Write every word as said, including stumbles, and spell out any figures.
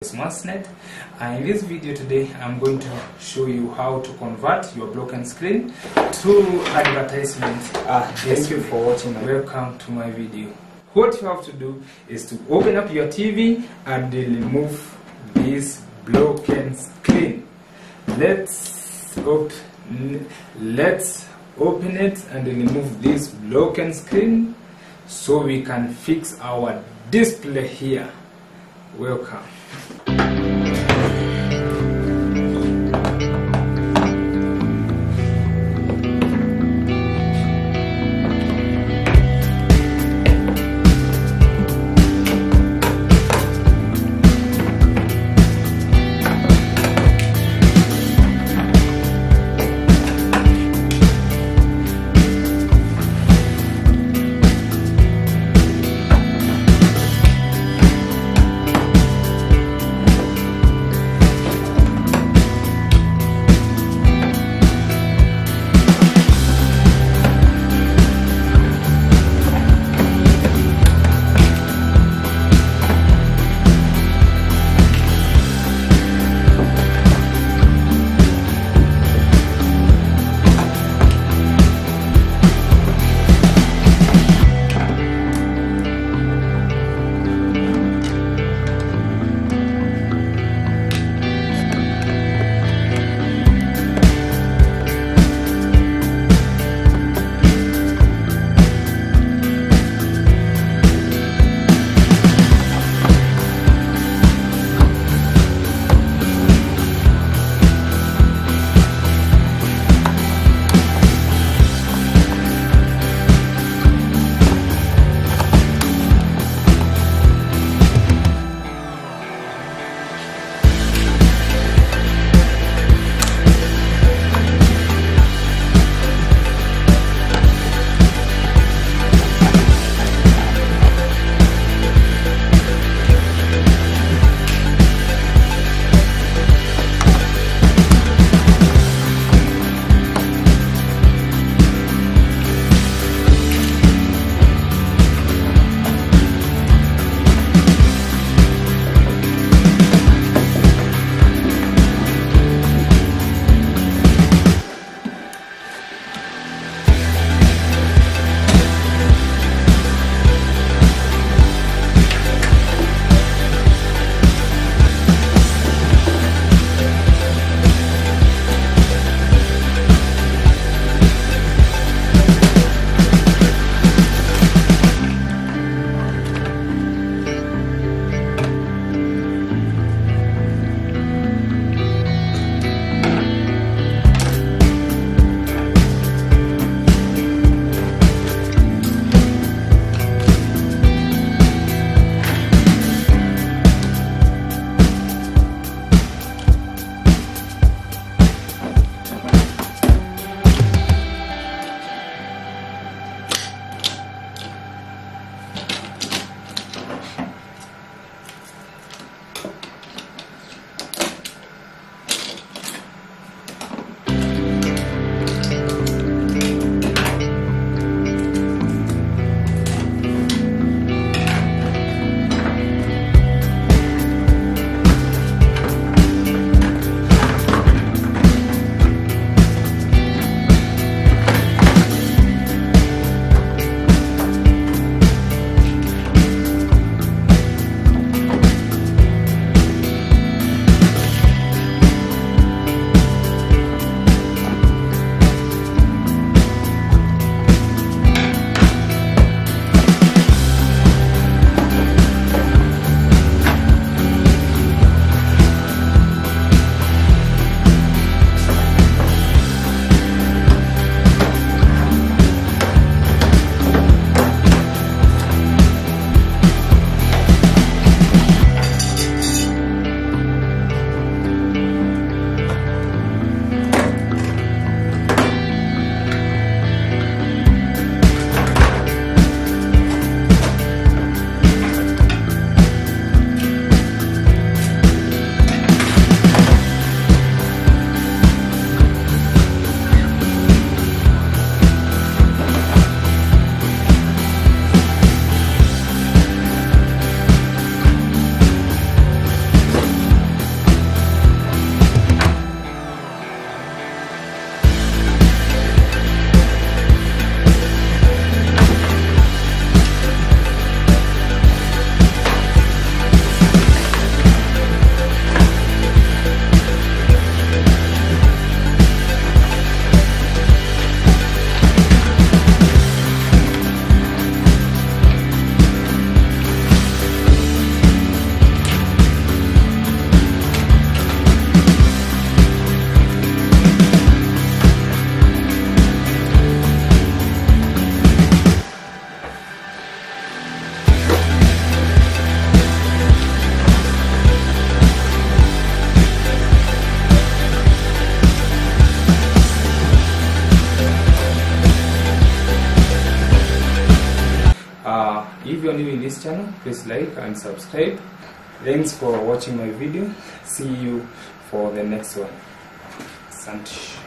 SmartNet. And in this video today I'm going to show you how to convert your broken screen to advertisement. Ah, thank you for watching. Welcome to my video. What you have to do is to open up your T V and remove this broken screen. Let's open let's open it and remove this broken screen so we can fix our display here. Welcome. channel, please like and subscribe. Thanks for watching my video. See you for the next one. Santish.